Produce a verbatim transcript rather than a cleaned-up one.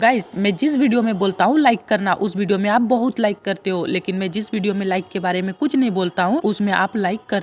guys, मैं जिस video में बोलता हूँ लाइक करना, उस वीडियो में आप बहुत लाइक करते हो, लेकिन मैं जिस वीडियो में लाइक के बारे में कुछ नहीं बोलता हूँ उसमें आप लाइक कर